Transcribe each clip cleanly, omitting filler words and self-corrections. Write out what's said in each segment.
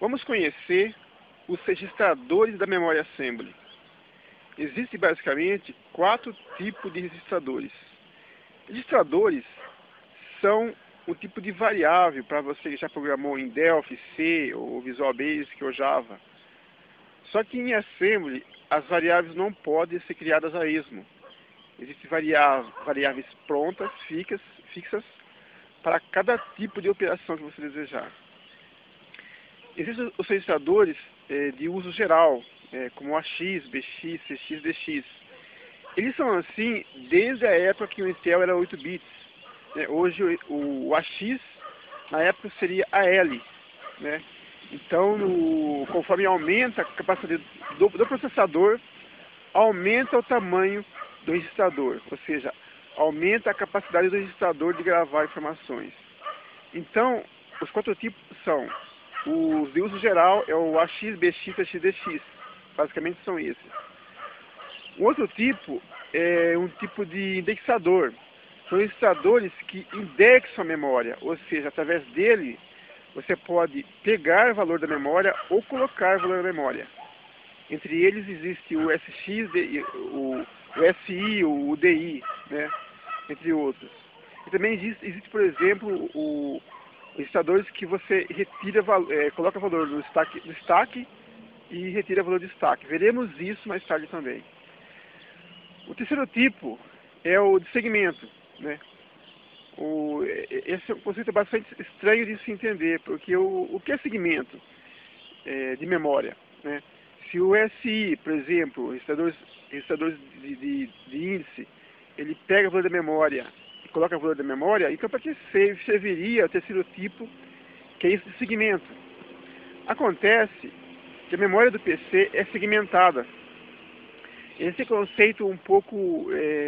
Vamos conhecer os registradores da memória assembly. Existem basicamente 4 tipos de registradores. Registradores são um tipo de variável para você que já programou em Delphi, C, ou Visual Basic ou Java. Só que em Assembly, as variáveis não podem ser criadas a esmo. Existem variáveis prontas, fixas, para cada tipo de operação que você desejar. Existem os registradores de uso geral, como AX, BX, CX, DX. Eles são assim desde a época que o Intel era 8 bits. Hoje o AX, na época, seria AL. Então, conforme aumenta a capacidade do processador, aumenta o tamanho do registrador, ou seja, aumenta a capacidade do registrador de gravar informações. Então, os 4 tipos são: os de uso geral é o AX, BX, CX, DX. Basicamente são esses. O outro tipo é um tipo de indexador. São registradores que indexam a memória, ou seja, através dele você pode pegar valor da memória ou colocar valor da memória. Entre eles existe o SX, o SI, o DI, entre outros. E também existe, por exemplo, registradores que você retira, coloca valor no stack e retira valor de stack. Veremos isso mais tarde também. O terceiro tipo é o de segmento. Esse é um conceito bastante estranho de se entender, porque o que é segmento de memória? Se o SI, por exemplo, registradores de índice, ele pega o valor da memória e coloca o valor da memória, então para que serviria o terceiro tipo, que é esse de segmento? Acontece que a memória do PC é segmentada. Esse conceito um pouco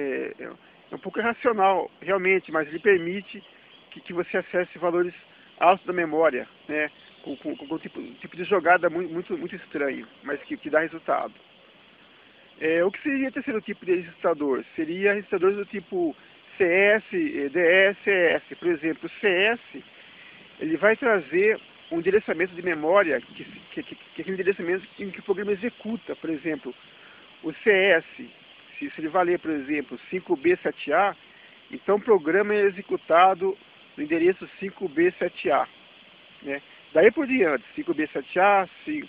irracional, realmente, mas ele permite que você acesse valores altos da memória, com um tipo de jogada muito estranho, mas que dá resultado. O que seria o terceiro tipo de registrador? Seria registradores do tipo CS, DS, CS. Por exemplo, o CS ele vai trazer um endereçamento de memória, que é aquele endereçamento em que o programa executa. Por exemplo, o CS, se ele valer, por exemplo, 5B7A, então o programa é executado no endereço 5B7A. Daí por diante, 5B7A,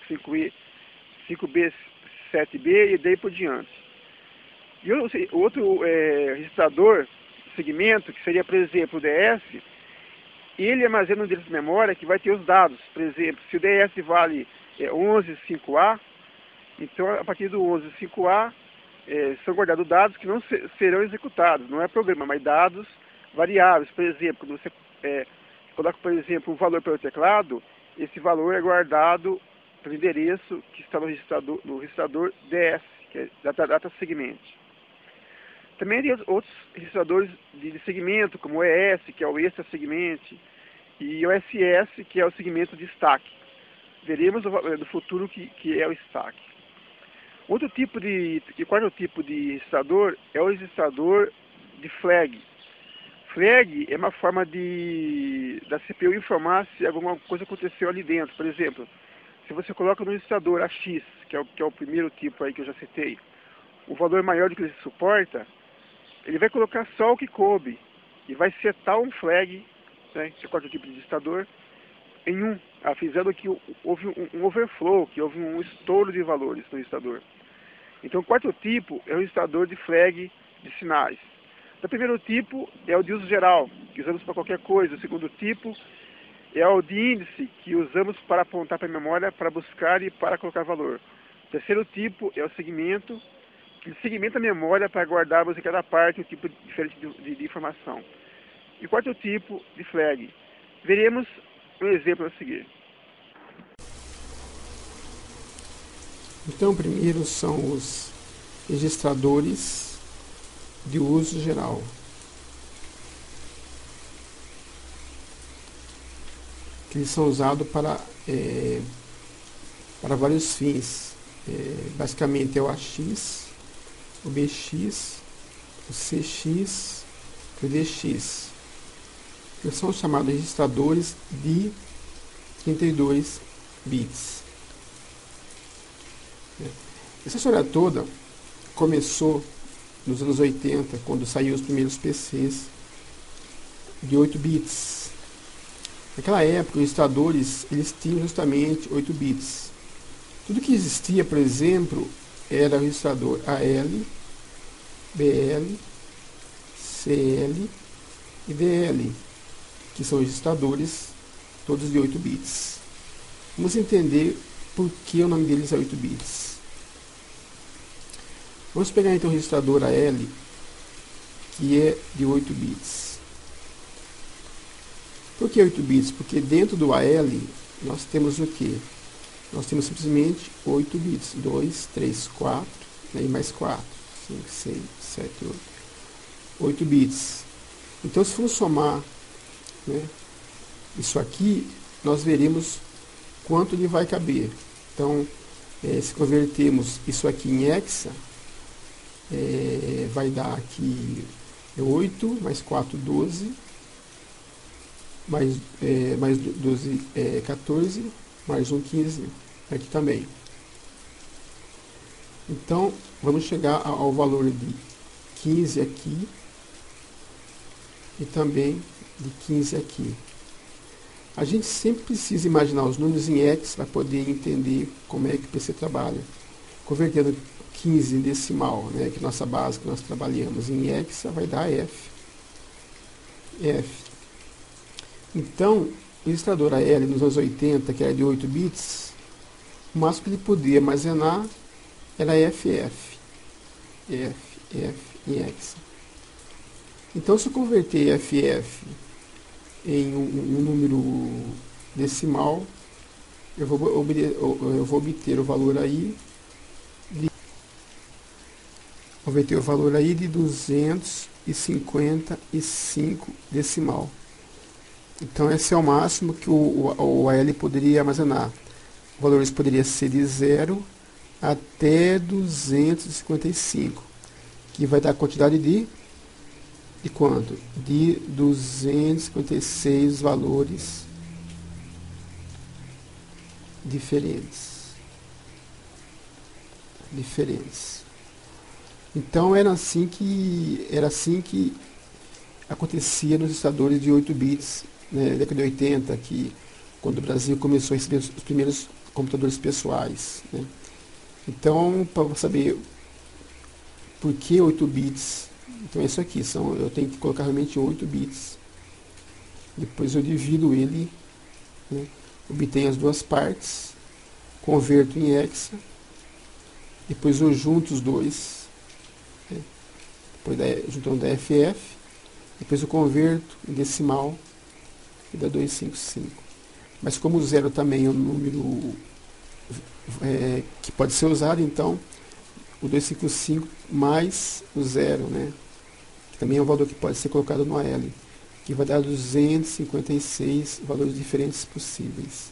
5B7B e daí por diante. E o outro registrador, segmento, que seria, por exemplo, o DS, ele armazena um endereço de memória que vai ter os dados. Por exemplo, se o DS vale 11.5A, então a partir do 11.5A são guardados dados que não serão executados. Não é programa, mas dados variáveis. Por exemplo, quando você coloca, por exemplo, um valor pelo teclado, esse valor é guardado pelo endereço que está no registrador DS, que é data segment. Também tem outros registradores de segmento, como o ES, que é o extra segment, e o SS, que é o segmento de stack. Veremos no futuro que é o stack. Quarto tipo de registrador é o registrador de flag. Flag é uma forma da CPU informar se alguma coisa aconteceu ali dentro. Por exemplo, se você coloca no registrador AX, que é o primeiro tipo aí que eu já citei, um valor maior do que ele suporta, ele vai colocar só o que coube e vai setar um flag, esse quarto tipo de registrador, em 1, avisando que houve um overflow, que houve um estouro de valores no registrador. Então, o quarto tipo é o registrador de flag de sinais. O primeiro tipo é o de uso geral, que usamos para qualquer coisa. O segundo tipo é o de índice, que usamos para apontar para a memória, para buscar e para colocar valor. O terceiro tipo é o segmento, que segmenta a memória para guardarmos em cada parte um tipo diferente de informação. E o quarto tipo de flag. Veremos um exemplo a seguir. Então, primeiro são os registradores de uso geral. Que eles são usados para vários fins. Basicamente é o AX, o BX, o CX e o DX. Eles são chamados registradores de 32 bits. Essa história toda começou nos anos 80, quando saíram os primeiros PCs de 8 bits. Naquela época, os registradores eles tinham justamente 8 bits. Tudo que existia, por exemplo, era o registrador AL, BL, CL e DL, que são registradores todos de 8 bits. Vamos entender por que o nome deles é 8 bits. Vamos pegar então o registrador AL, que é de 8 bits. Por que 8 bits? Porque dentro do AL nós temos o que? Nós temos simplesmente 8 bits. 2, 3, 4, e mais 4, 5, 6, 7, 8. 8 bits. Então, se formos somar, né, isso aqui, nós veremos quanto ele vai caber. Então, se convertermos isso aqui em hexa, vai dar aqui 8, mais 4, 12, mais 12, 14, mais 1, 15, aqui também. Então, vamos chegar ao valor de 15 aqui, e também de 15 aqui. A gente sempre precisa imaginar os números em hex para poder entender como é que o PC trabalha. Convertendo 15 em decimal, né, que é nossa base que nós trabalhamos em hexa, vai dar F. Então, o registrador AL nos anos 80, que era de 8 bits, o máximo que ele podia armazenar era FF em hexa. Então, se eu converter FF em um número decimal, eu vou obter o valor aí de 255 decimal. Então, esse é o máximo que o AL poderia armazenar. O valor poderia ser de 0 até 255, que vai dar a quantidade de quanto? De 256 valores diferentes. Então era assim que acontecia nos registradores de 8 bits, né, na década de 80, quando o Brasil começou a receber os primeiros computadores pessoais, né. Então, para saber por que 8 bits, então é isso aqui, eu tenho que colocar realmente 8 bits. Depois eu divido ele, né, obtenho as duas partes, converto em hexa, depois eu junto os dois, né, depois juntando da FF, depois eu converto em decimal e dá 255. Mas como o zero também é um número que pode ser usado, então o 255 mais o zero, né, que também é um valor que pode ser colocado no AL, que vai dar 256 valores diferentes possíveis.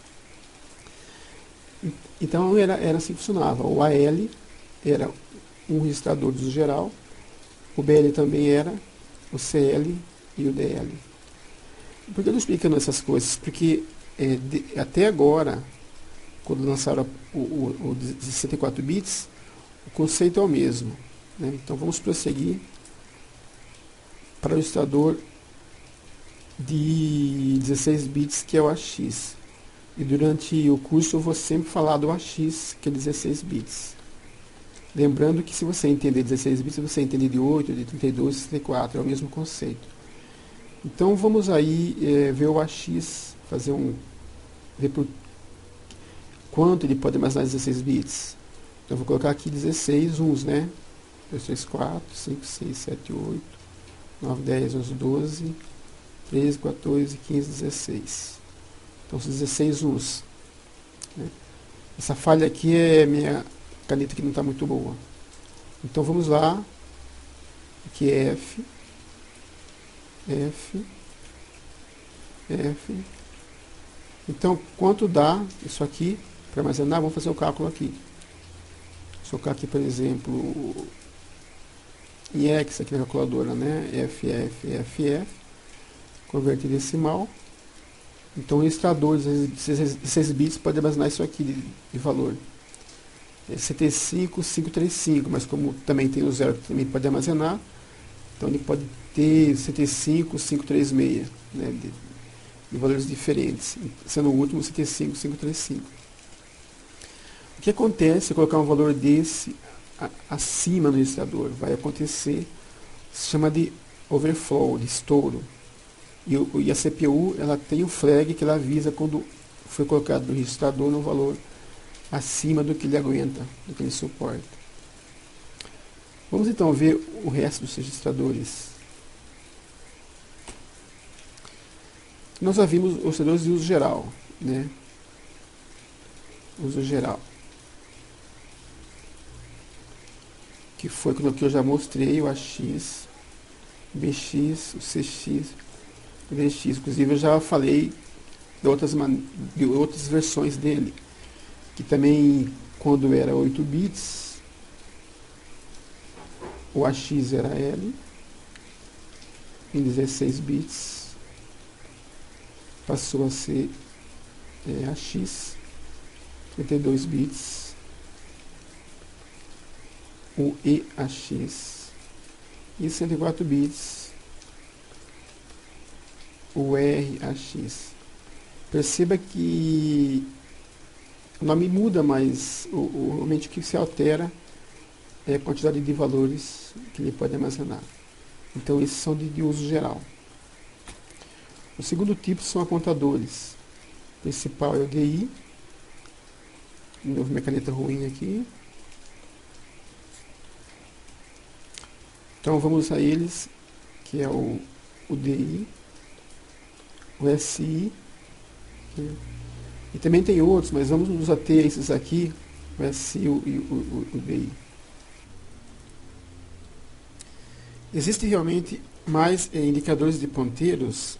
Então era assim que funcionava. O AL era um registrador do geral, o BL também era, o CL e o DL. Por que eu estou explicando essas coisas? Porque até agora, quando lançaram o 64 bits, o conceito é o mesmo, né? Então vamos prosseguir para o registrador de 16 bits, que é o AX. E durante o curso eu vou sempre falar do AX, que é 16 bits. Lembrando que se você entender 16 bits, você entende de 8, de 32, de 64, é o mesmo conceito. Então vamos aí ver o AX, ver por quanto ele pode armazenar 16 bits. Então eu vou colocar aqui 16 uns, né? 2, 3, 4, 5, 6, 7, 8, 9, 10, 11, 12, 13, 14, 15, 16. Então são 16 uns, né? Essa falha aqui é minha caneta que não está muito boa. Então vamos lá. Aqui é F. Então quanto dá isso aqui para armazenar? Vamos fazer o cálculo aqui. Vou colocar aqui, por exemplo, em hex aqui na calculadora, né? FF, converter em decimal. Então o registrador de 16 bits pode armazenar isso aqui de valor. É 75535, mas como também tem o 0 que também pode armazenar, então ele pode ter 75536, né, de valores diferentes, sendo o último 75535. O que acontece se eu colocar um valor desse acima no registrador? Vai acontecer, se chama de overflow, de estouro. E a CPU ela tem um flag que ela avisa quando foi colocado no registrador no valor acima do que ele aguenta, do que ele suporta. Vamos então ver o resto dos registradores. Nós já vimos os registradores de uso geral, né? Uso geral. Que foi aquilo que eu já mostrei, o AX, o BX, o CX, o DX. Inclusive eu já falei de outras versões dele, que também, quando era 8 bits, o AX era L, em 16 bits passou a ser AX, 32 bits, o EAX, e 104 bits, o RAX. Perceba que o nome muda, mas realmente o que se altera é a quantidade de valores que ele pode armazenar. Então esses são de uso geral. O segundo tipo são apontadores. O principal é o DI. De novo, minha caneta ruim aqui. Então vamos a eles, que é o DI, o SI, e também tem outros, mas vamos nos ater a esses aqui, o SI e o DI. Existem realmente mais indicadores de ponteiros,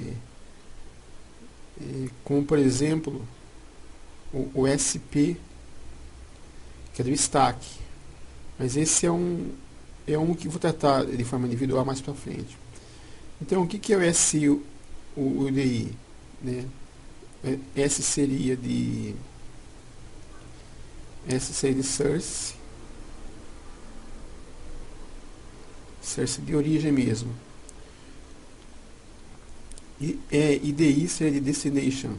como por exemplo o SP, que é do stack, mas esse é um que vou tratar de forma individual mais para frente. Então o que é o SI, o DI, né? S seria de source de origem mesmo, e DI seria de destination,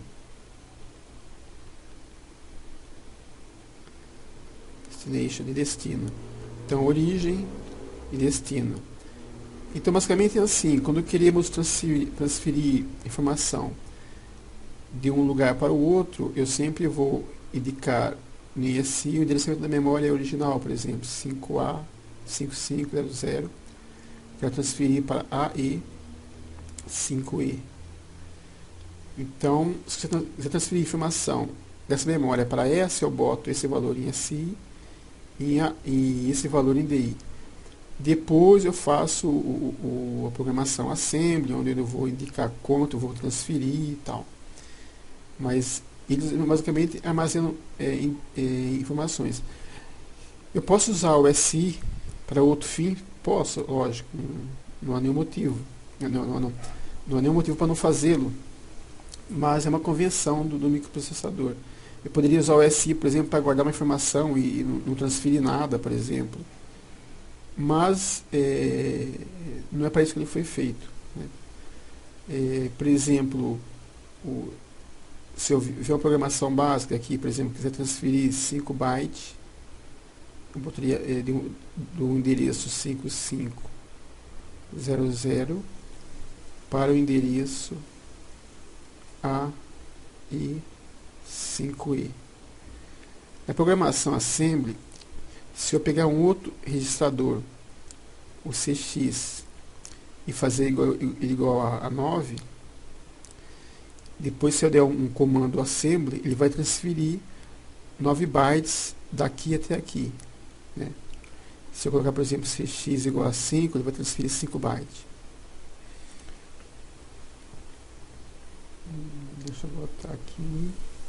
de destino. Então origem e destino. Então basicamente é assim: quando queremos transferir informação de um lugar para o outro, eu sempre vou indicar no ESI o endereçamento da memória original, por exemplo, 5A 5500, para transferir para AE5E. Então, se você transferir informação dessa memória para essa, eu boto esse valor em SI e esse valor em DI. Depois eu faço a programação assembly, onde eu vou indicar quanto eu vou transferir e tal. Mas eles basicamente armazenam informações. Eu posso usar o SI para outro fim? Posso, lógico. Não há nenhum motivo. Não há nenhum motivo para não fazê-lo. Mas é uma convenção do microprocessador. Eu poderia usar o SI, por exemplo, para guardar uma informação e não transferir nada, por exemplo. Mas não é para isso que ele foi feito, né? Por exemplo, se eu ver uma programação básica aqui, por exemplo, quiser transferir 5 bytes, eu botaria do endereço 5500 para o endereço AE5E. Na programação assembly, se eu pegar um outro registrador, o CX, e fazer igual a 9, depois se eu der um comando assembly, ele vai transferir 9 bytes daqui até aqui, né? Se eu colocar, por exemplo, CX igual a 5, ele vai transferir 5 bytes. Deixa eu botar aqui.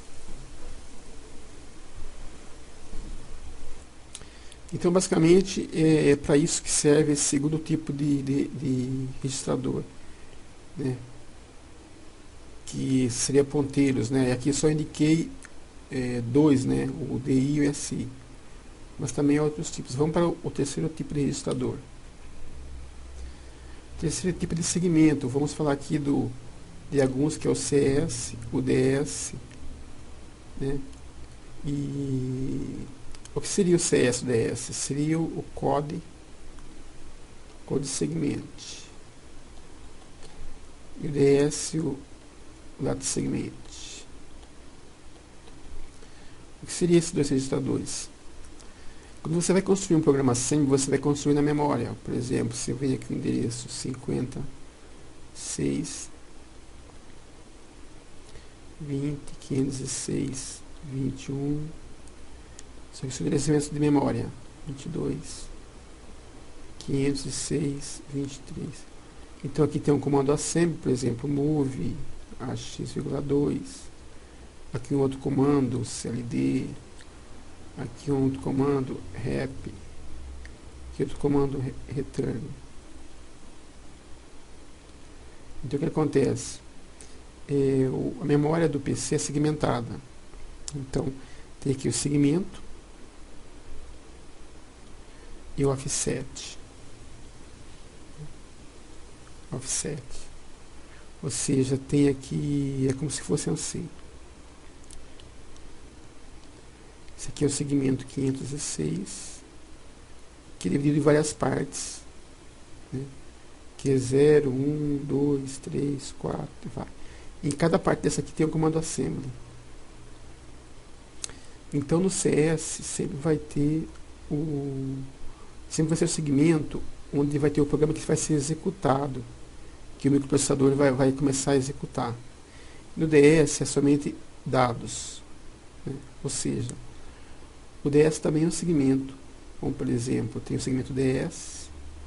Então, basicamente, é para isso que serve esse segundo tipo de registrador, né? que seria ponteiros, né? Aqui só indiquei dois, né? O DI e o SI. Mas também há outros tipos. Vamos para o terceiro tipo de registrador. Terceiro tipo de segmento. Vamos falar aqui de alguns, que é o CS, o DS, né? E o que seria o CS e o DS? Seria o code segment. E o DS, o lato segment. O que seria esses dois registradores? Quando você vai construir um programa assembly, você vai construir na memória. Por exemplo, você vem aqui o endereço 56 20 506 21. São os endereçamentos de memória. 22 506 23. Então aqui tem um comando assembly, por exemplo, move a x,2. Aqui um outro comando cld. Aqui um outro comando rep. Aqui outro comando return. Então o que acontece? A memória do PC é segmentada. Então tem aqui o segmento e o offset. Ou seja, tem aqui, é como se fosse assim. Esse aqui é o segmento 506, que é dividido em várias partes, né? Que é 0, 1, 2, 3, 4, vai. Em cada parte dessa aqui tem um comando assembly. Então no CS sempre vai ter o segmento onde vai ter o programa que vai ser executado, que o microprocessador vai começar a executar. No DS é somente dados, né? Ou seja, o DS também é um segmento. Como por exemplo, tem o segmento DS,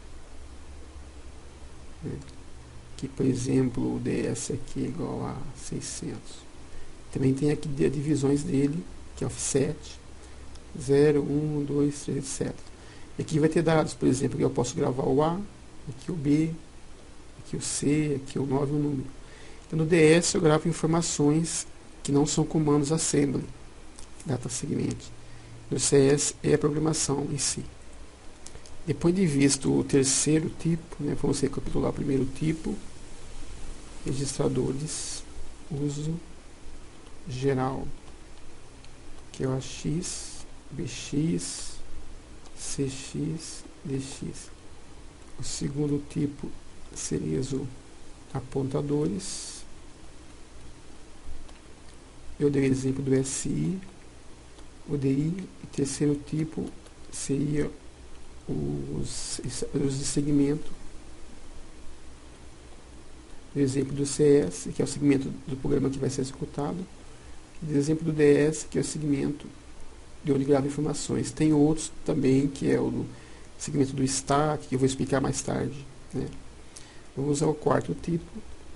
né? Que por exemplo o DS aqui é igual a 600. Também tem aqui as divisões dele, que é offset 0, 1, 2, 3, etc. E aqui vai ter dados, por exemplo, que eu posso gravar o A, aqui o B, aqui o C, aqui o 9 e o número. Então no DS eu gravo informações que não são comandos assembly, data segment. No CS é a programação em si. Depois de visto o terceiro tipo, né, vamos recapitular o primeiro tipo: registradores, uso geral, que é o AX, BX, CX, DX. O segundo tipo seria os apontadores. Eu dei o exemplo do SI, o DI. E terceiro tipo seria os de segmento. O exemplo do CS, que é o segmento do programa que vai ser executado. E o exemplo do DS, que é o segmento de onde grava informações. Tem outros também, que é o segmento do stack, que eu vou explicar mais tarde, né? Vamos ao quarto tipo,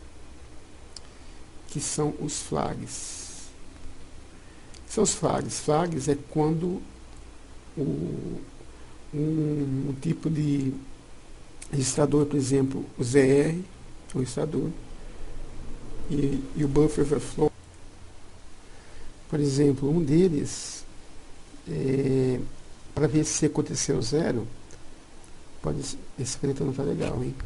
que são os flags. O que são os flags? Flags é quando um tipo de registrador, por exemplo, o ZR, o registrador, e o buffer overflow. Por exemplo, um deles, para ver se aconteceu zero, esse caneta não está legal, hein?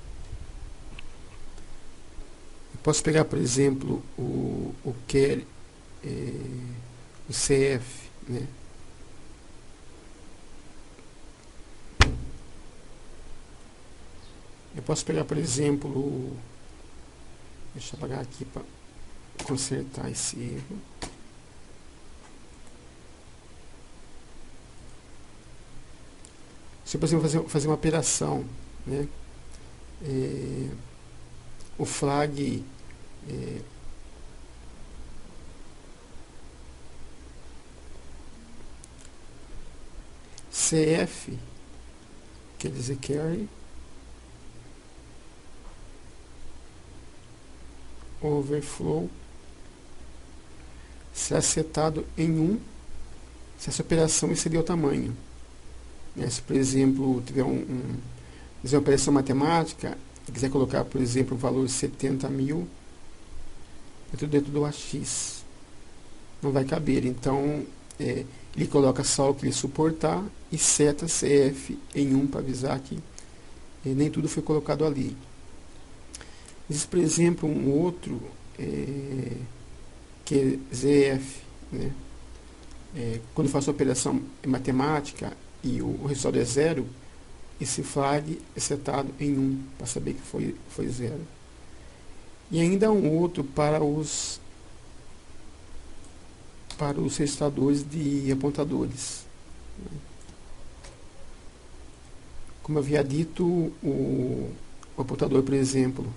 Eu posso pegar, por exemplo, o carry, o CF, né? Eu posso pegar, por exemplo, deixa eu apagar aqui para consertar esse erro. Se eu, por exemplo, fazer uma operação, né? O flag CF, quer dizer carry, overflow, será setado em 1 se essa operação exceder o tamanho. Se, por exemplo, tiver uma operação matemática e quiser colocar, por exemplo, o valor 70.000, dentro do AX. Não vai caber, então ele coloca só o que ele suportar e seta CF em 1 para avisar que nem tudo foi colocado ali. Existe, por exemplo, um outro que é ZF, né? Quando eu faço a operação matemática e o resultado é 0, esse flag é setado em 1 para saber que foi 0. E ainda um outro para os registradores de apontadores. Como eu havia dito, o apontador, por exemplo,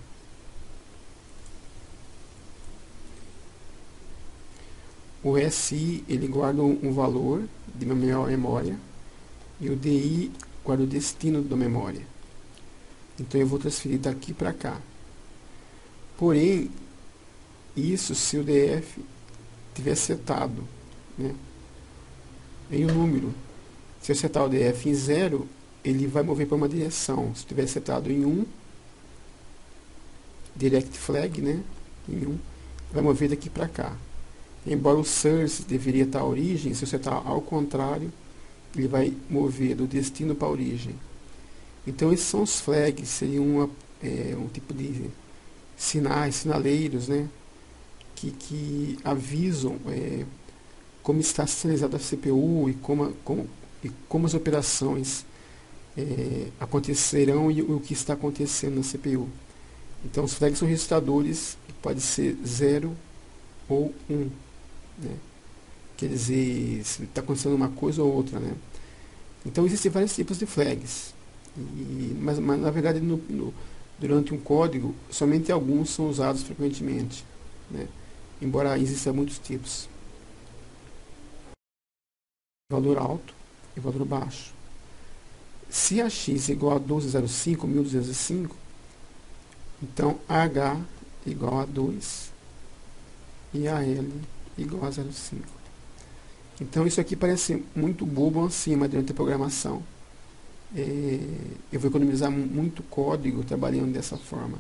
o SI ele guarda um valor de memória e o DI guarda o destino da memória. Então eu vou transferir daqui para cá. Porém, isso se o DF tiver setado, né, em um número. Se eu setar o DF em 0, ele vai mover para uma direção. Se tiver setado em 1, direct flag, né, em 1, vai mover daqui para cá. Embora o source deveria estar à origem, se eu setar ao contrário, ele vai mover do destino para a origem. Então esses são os flags, seriam um tipo de sinaleiros, né, que avisam como está sinalizada a CPU e como as operações acontecerão e o que está acontecendo na CPU. Então os flags são registradores que pode ser 0 ou 1, né? Quer dizer, se está acontecendo uma coisa ou outra, né? Então existem vários tipos de flags, mas na verdade durante um código somente alguns são usados frequentemente, né? Embora existam muitos tipos. Valor alto e valor baixo. Se a x é igual a 1205, 1205, então AH igual a 2 e AL igual a 0,5. Então isso aqui parece muito bobo assim, mas durante a programação eu vou economizar muito código trabalhando dessa forma.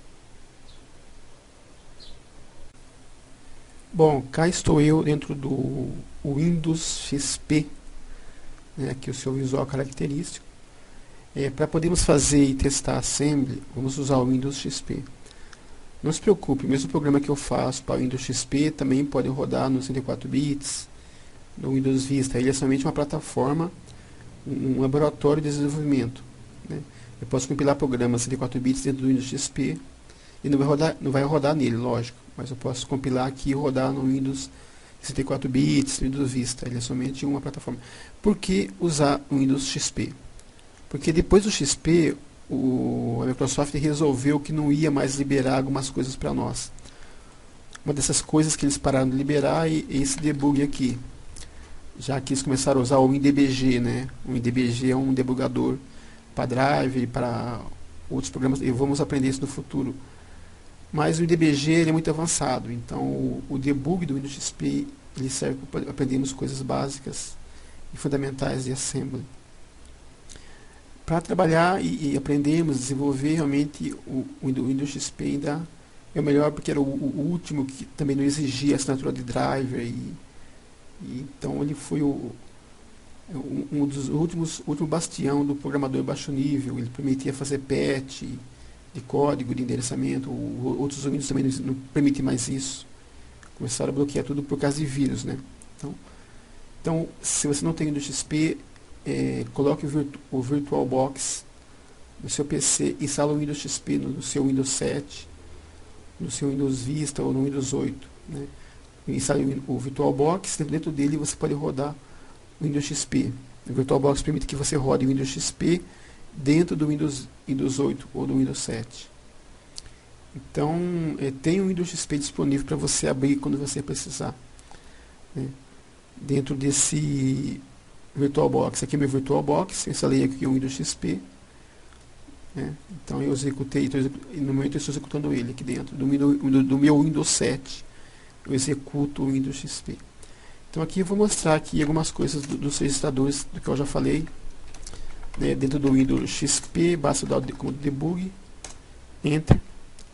Bom, cá estou eu dentro do Windows XP, né, aqui o seu visual característico. Para podermos fazer e testar Assembly, vamos usar o Windows XP. Não se preocupe, o mesmo programa que eu faço para o Windows XP também pode rodar no 64 bits, no Windows Vista. Ele é somente uma plataforma, um laboratório de desenvolvimento, né? Eu posso compilar programas 64 bits dentro do Windows XP e não vai rodar nele, lógico, mas eu posso compilar aqui e rodar no Windows 64 bits, Windows Vista. Ele é somente uma plataforma. Por que usar o Windows XP? Porque depois do XP, a Microsoft resolveu que não ia mais liberar algumas coisas para nós. Uma dessas coisas que eles pararam de liberar é esse debug aqui. Já que eles começaram a usar o WinDBG, né? O WinDBG é um debugador para Drive, para outros programas, e vamos aprender isso no futuro. Mas o WinDBG ele é muito avançado, então o debug do Windows XP ele serve para aprendermos coisas básicas e fundamentais de Assembly. Para trabalhar e aprendermos, desenvolver realmente o Windows XP ainda é o melhor, porque era o último que também não exigia assinatura de driver, então ele foi um dos último bastião do programador baixo nível. Ele permitia fazer patch de código, de endereçamento. Outros Windows também não permitem mais isso. Começaram a bloquear tudo por causa de vírus, né? Então se você não tem Windows XP, coloque o VirtualBox no seu PC, instala o Windows XP no seu Windows 7, no seu Windows Vista ou no Windows 8, né? Instale o VirtualBox, dentro dele você pode rodar o Windows XP. O VirtualBox permite que você rode o Windows XP dentro do Windows 8 ou do Windows 7. Então, tem o Windows XP disponível para você abrir quando você precisar, né? Dentro desse VirtualBox, aqui é meu VirtualBox, eu instalei aqui o Windows XP, né? Então eu executei, no momento eu estou executando ele aqui dentro do meu Windows 7, eu executo o Windows XP. Então aqui eu vou mostrar aqui algumas coisas dos registradores do que eu já falei, né? Dentro do Windows XP, basta dar o comando debug, Enter.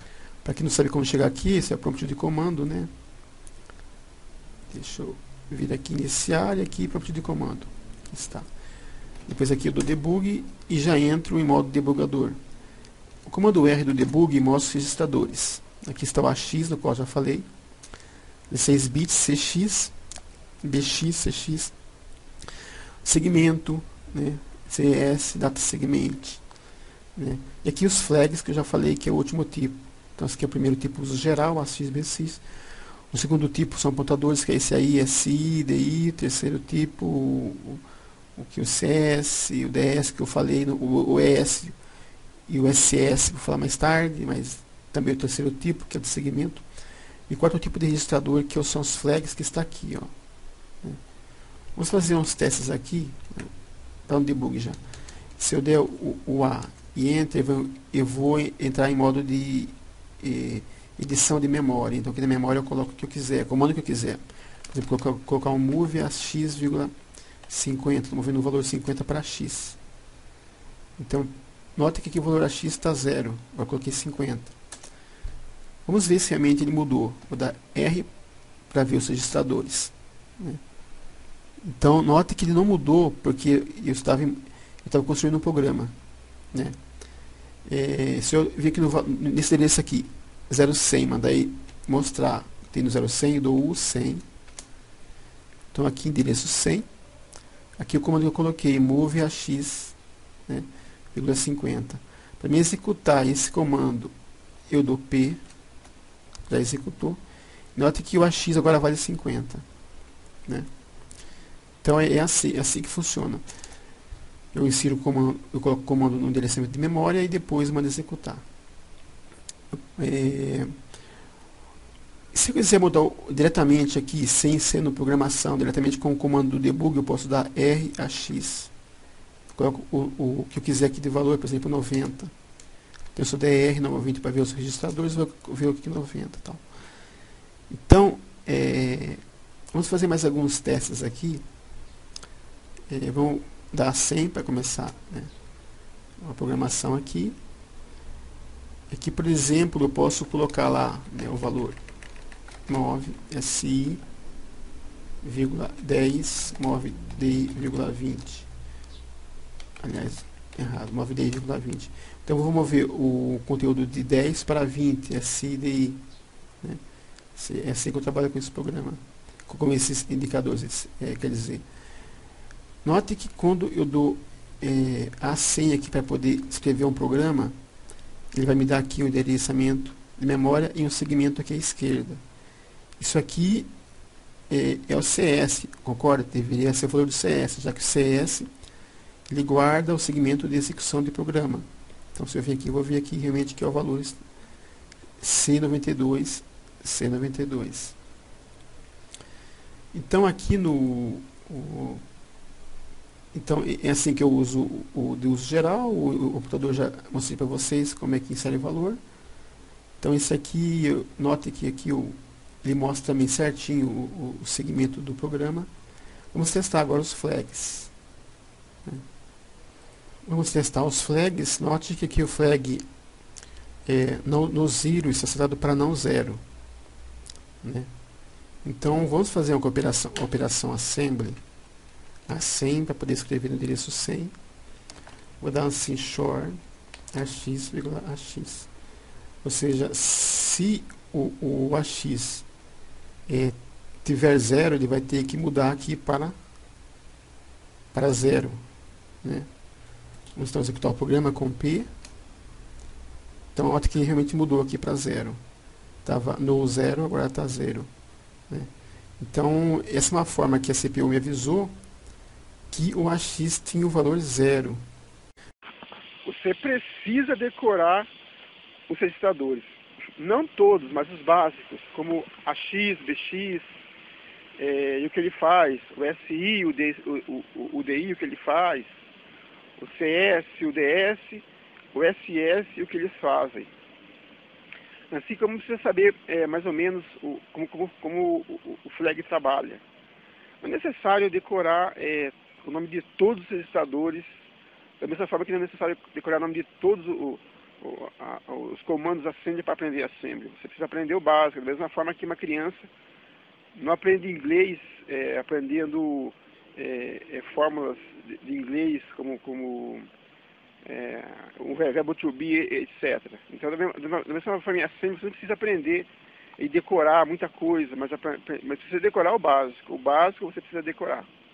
Para quem não sabe como chegar aqui, esse é o prompt de comando, né? Deixa eu vir aqui iniciar e aqui prompt de comando. Aqui está. Depois aqui eu dou debug e já entro em modo debugador. O comando R do debug mostra os registradores. Aqui está o AX, do qual já falei. 16 bits, CX, BX, CX, segmento, né? CS, data segment, né? E aqui os flags que eu já falei que é o último tipo. Então esse aqui é o primeiro tipo, uso geral, AX, BX. O segundo tipo são apontadores, que é esse aí, SI, DI. Terceiro tipo, o CS, o DS que eu falei, o ES e o SS, vou falar mais tarde, mas também o terceiro tipo, que é do segmento. E o quarto tipo de registrador, que são os flags, que está aqui, ó. Vamos fazer uns testes aqui, né? Para um debug já. Se eu der o A e Enter, eu vou entrar em modo de edição de memória. Então aqui na memória eu coloco o que eu quiser, comando que eu quiser. Por exemplo, colocar um move a x,50. Estou movendo o valor 50 para x. Então, note que aqui o valor a x está 0. Agora coloquei 50. Vamos ver se realmente ele mudou. Vou dar R para ver os registradores, né? Então, note que ele não mudou porque eu estava construindo um programa, né? Se eu vir aqui nesse endereço aqui, 0100, mandar aí mostrar, tem no 0100, eu dou o 100. Então, aqui endereço 100. Aqui o comando que eu coloquei, move a x, né, 50. Para mim executar esse comando, eu dou P, já executou. Note que o AX agora vale 50, né? Então é assim que funciona. Eu insiro o comando, eu coloco o comando no endereçamento de memória e depois mando executar. Se eu quiser mudar diretamente aqui, sem ser no programação, diretamente com o comando do debug, eu posso dar R a X. Coloco o que eu quiser aqui de valor, por exemplo, 90. Então, se eu der R novamente para ver os registradores, eu vou ver aqui 90. Tal. Então, vamos fazer mais alguns testes aqui. Vamos dar 100 para começar, né, uma programação aqui. Aqui, por exemplo, eu posso colocar lá, né, o valor 9 SI, 10, 9 DI,20. Aliás, errado, 9 DI,20. Então, eu vou mover o conteúdo de 10 para 20, SI, DI, né? É assim que eu trabalho com esse programa, com esses indicadores, quer dizer. Note que quando eu dou a senha aqui para poder escrever um programa, ele vai me dar aqui o endereçamento de memória e um segmento aqui à esquerda. Isso aqui é o CS, concorda? Deveria ser o valor do CS, já que o CS ele guarda o segmento de execução de programa. Então, se eu vir aqui, eu vou ver aqui realmente que é o valor C92, C92. Então, aqui então, é assim que eu uso o de uso geral. O computador já mostrei para vocês como é que insere o valor. Então, isso aqui, note que aqui ele mostra também certinho o segmento do programa. Vamos testar agora os flags, né? Vamos testar os flags. Note que aqui o flag no zero está setado para não zero, né? Então, vamos fazer uma operação assembly. A 100 para poder escrever no endereço 100. Vou dar assim short ax,ax. Ou seja, se o ax tiver 0, ele vai ter que mudar aqui para 0, né? Vamos então executar o programa com P. Então, olha que realmente mudou aqui para 0. Estava no 0, agora está 0, né? Então, essa é uma forma que a CPU me avisou que o AX tinha o valor 0. Você precisa decorar os registradores. Não todos, mas os básicos, como AX, BX, e o que ele faz, o SI, o DI, o que ele faz, o CS, o DS, o SS e o que eles fazem. Assim como você saber mais ou menos como o flag trabalha. Não é necessário decorar o nome de todos os registradores, da mesma forma que não é necessário decorar o nome de todos os comandos Assembly para aprender Assembly. Você precisa aprender o básico, da mesma forma que uma criança não aprende inglês aprendendo fórmulas de inglês como o verbo to be, etc. Então, da mesma forma, Assembly você não precisa aprender e decorar muita coisa, mas precisa decorar o básico. O básico você precisa decorar.